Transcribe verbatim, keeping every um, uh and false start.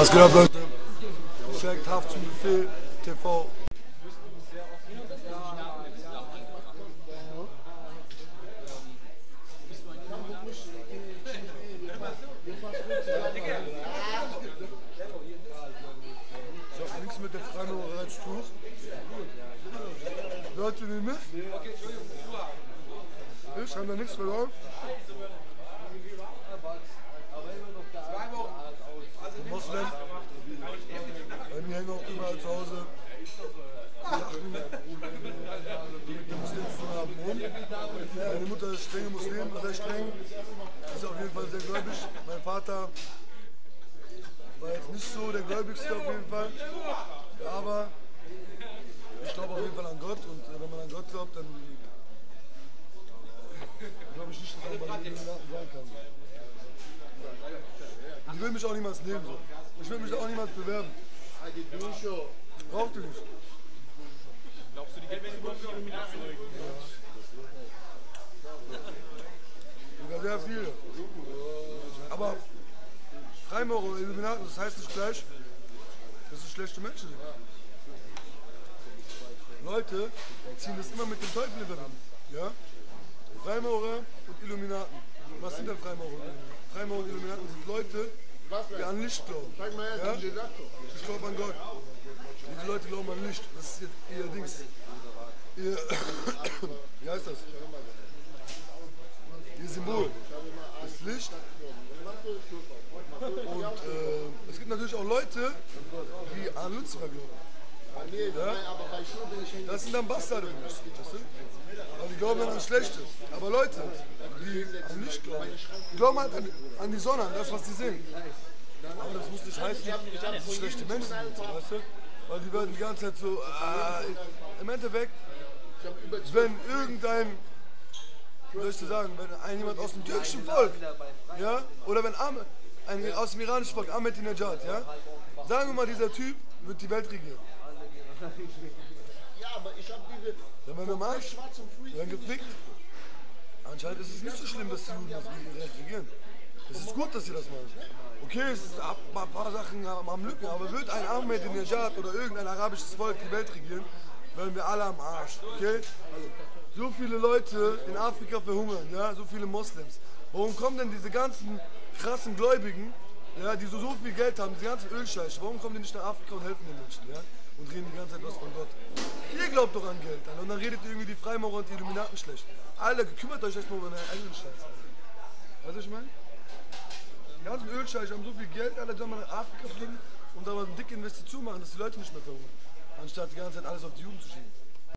Was geht ab, Leute? Checkt Haft zum Befehl T V. Ich hab nichts mit der Freimaurerei zu tun. Leute, nehmen mit. Ich habe da nichts verloren. Moslem. Bei mir hängen auch überall zu Hause Sachen, die mit dem Muslim zu tun haben. Und meine Mutter ist strenge Muslim, sehr streng. Ist auf jeden Fall sehr gläubig. Mein Vater war jetzt nicht so der Gläubigste auf jeden Fall. Aber ich glaube auf jeden Fall an Gott. Und wenn man an Gott glaubt, dann glaube ich nicht, dass man bei den Illuminaten sein kann. Ich will mich auch niemals nehmen. So. Ich will mich auch niemals bewerben. Braucht ihr nicht. Glaubst du, die Geld werden überhaupt für Illuminaten? Sogar sehr viele. Aber Freimaurer oder Illuminaten, das heißt nicht gleich, dass es schlechte Menschen sind. Leute ziehen das immer mit dem Teufel in Verbindung. Ja? Freimaurer und Illuminaten. Was sind denn Freimaurer und Illuminaten? Freimaurer und Illuminaten sind Leute, die an Licht glauben. Ja? Ich glaube an Gott. Diese Leute glauben an Licht. Das ist ihr, ihr Dings. Ihr, wie heißt das? Ihr Symbol. Das Licht. Und äh, es gibt natürlich auch Leute, die an Lucifer glauben. Ja? Das sind dann Bastarde für mich. Weißt du? Aber die glauben dann an Schlechte. Aber Leute, die an Licht glauben, die glauben halt an, an die Sonne, an das, was sie sehen. Aber das muss nicht heißen, dass es schlechte Menschen sind, weißt du? Weil die werden die ganze Zeit so, äh, im Endeffekt, wenn irgendein, wie soll ich dir sagen, wenn ein jemand aus dem türkischen Volk, ja, oder wenn Ahmed, ein aus dem iranischen Volk, Ahmadinejad, ja, sagen wir mal, dieser Typ wird die Welt regieren. Ja, aber ich hab diese. Dann werden wir am Arsch, werden gefickt. Anscheinend ist es nicht so schlimm, dass die Juden das Recht regieren. Es ist gut, dass sie das machen. Okay, es ist ein paar Sachen am Lücken, aber wird ein Ahmadinejad oder irgendein arabisches Volk die Welt regieren, werden wir alle am Arsch. Okay? So viele Leute in Afrika verhungern, ja, so viele Moslems. Warum kommen denn diese ganzen krassen Gläubigen, ja, die so, so viel Geld haben, diese ganzen Ölscheiche, warum kommen die nicht nach Afrika und helfen den Menschen, ja? Und reden die ganze Zeit was von Gott? Ihr glaubt doch an Geld an und dann redet ihr irgendwie die Freimaurer und die Illuminaten schlecht. Alter, kümmert euch echt mal um eure eigenen Scheiße. Weißt du, was ich meine? Die ganzen Ölscheiche haben so viel Geld, alle sollen mal nach Afrika fliegen und da mal eine dicke Investition machen, dass die Leute nicht mehr verhungern. Anstatt die ganze Zeit alles auf die Jugend zu schieben.